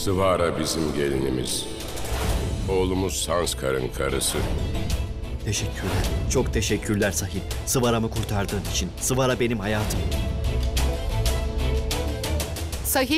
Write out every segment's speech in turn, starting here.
Sıvara bizim gelinimiz. Oğlumuz Sanskar'ın karısı. Teşekkürler. Çok teşekkürler Sahil. Sıvara'mı kurtardığın için. Sıvara benim hayatım. Sahil.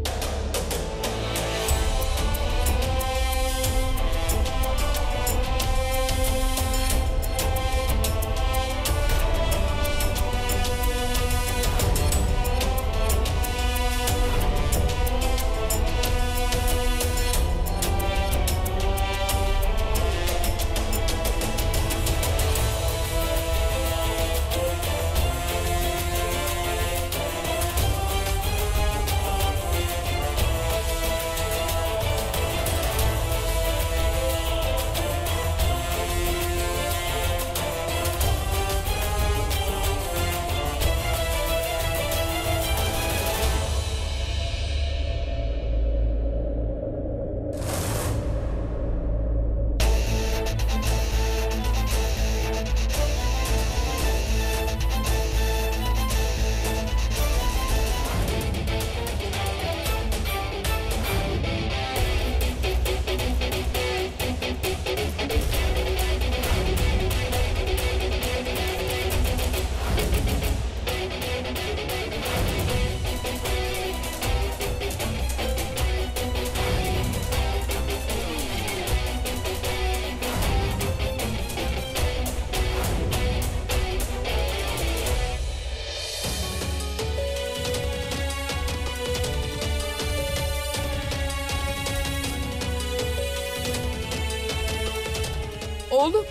Oğlum.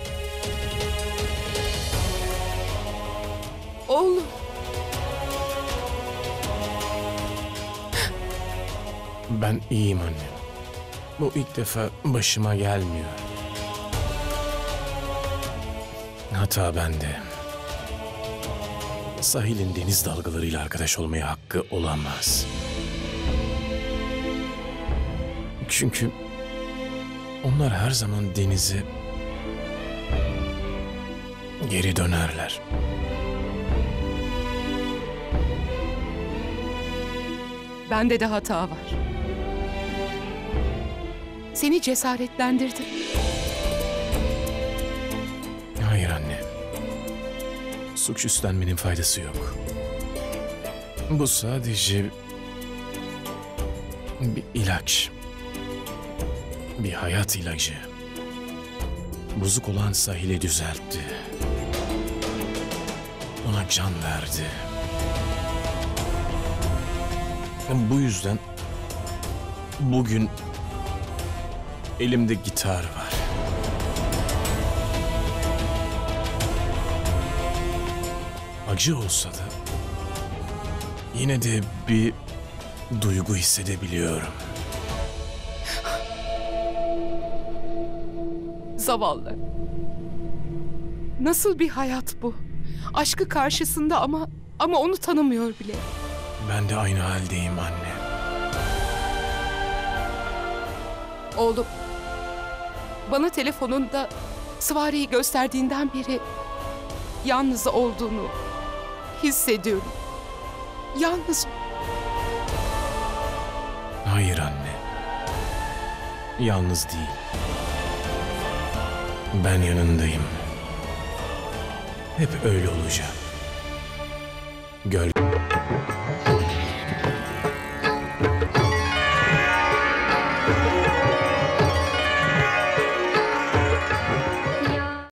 Oğlum. Ben iyiyim anne. Bu ilk defa başıma gelmiyor. Hata bende. Sahil'in deniz dalgalarıyla arkadaş olmaya hakkı olamaz. Çünkü onlar her zaman denize geri dönerler. Bende de hata var. Seni cesaretlendirdim. Hayır anne. Suç üstlenmenin faydası yok. Bu sadece bir ilaç. Bir hayat ilacı. Bozuk olan Sahil'i düzeltti. Ona can verdi. Bu yüzden bugün elimde gitar var. Acı olsa da yine de bir duygu hissedebiliyorum. Zavallı. Nasıl bir hayat bu? Aşkı karşısında ama onu tanımıyor bile. Ben de aynı haldeyim anne. Oğlum, bana telefonunda Sıvara'yı gösterdiğinden beri yalnız olduğunu hissediyorum. Yalnız. Hayır anne. Yalnız değil. Ben yanındayım. Hep öyle olacağım. Gölge.